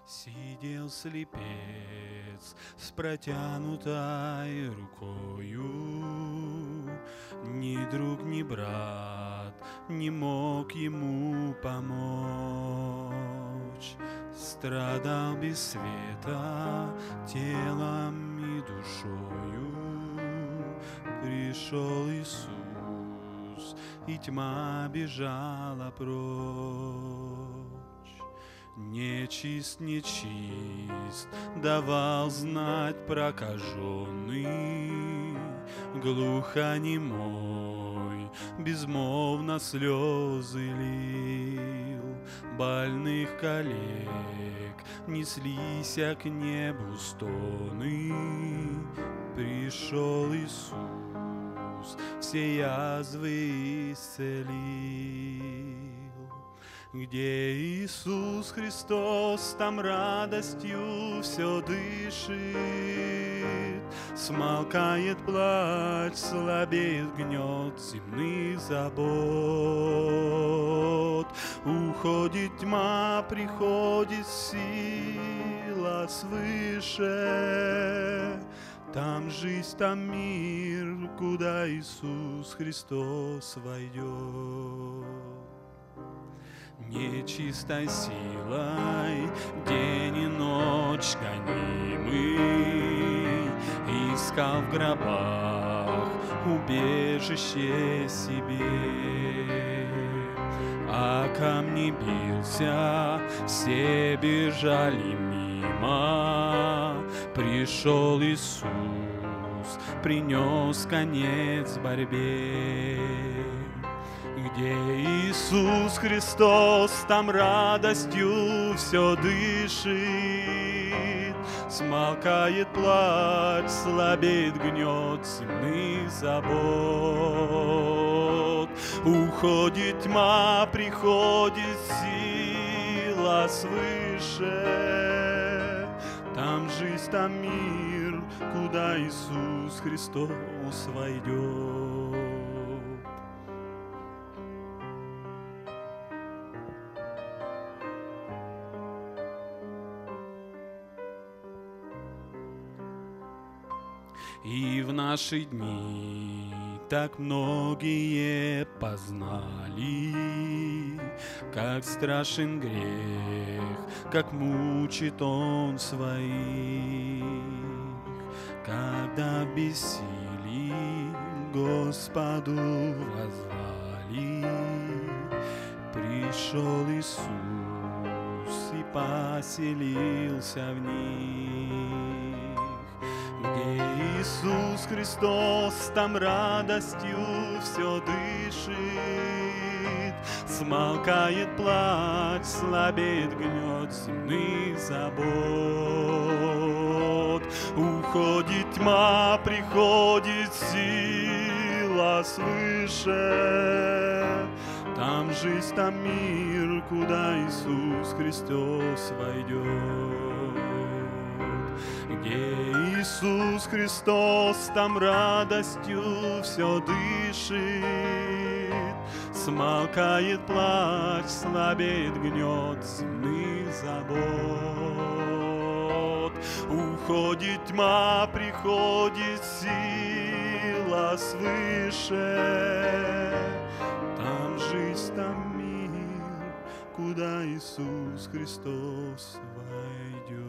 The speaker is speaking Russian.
Сидел слепец с протянутой рукою, ни друг, ни брат не мог ему помочь. Страдал без света телом и душою. Пришел Иисус, и тьма бежала прочь. Нечист, нечист, давал знать прокаженный, глухонемой, безмолвно слезы лил. Больных коллег неслися к небу стоны. Пришел Иисус, все язвы исцелил. Где Иисус Христос, там радостью все дышит. Смолкает плач, слабеет гнет земных забот. Уходит тьма, приходит сила свыше. Там жизнь, там мир, куда Иисус Христос войдет. Нечистой силой день и ночь гонимый искал в гробах убежище себе. А камни бился, все бежали мимо. Пришел Иисус, принес конец борьбе. Где Иисус Христос, там радостью все дышит. Смолкает плач, слабеет гнет земных забот. Уходит тьма, приходит сила свыше. Там жизнь, там мир, куда Иисус Христос войдет. И в наши дни так многие познали, как страшен грех, как мучит он своих. Когда в бессилии Господу воззвали, пришел Иисус и поселился в них. Где Иисус Христос, там радостью все дышит. Смолкает плач, слабеет гнет земных забот. Уходит тьма, приходит сила свыше. Там жизнь, там мир, куда Иисус Христос войдет. Где Иисус Христос, там радостью все дышит. Смолкает плач, слабеет гнет земных забот. Уходит тьма, приходит сила свыше. Там жизнь, там мир, куда Иисус Христос войдет.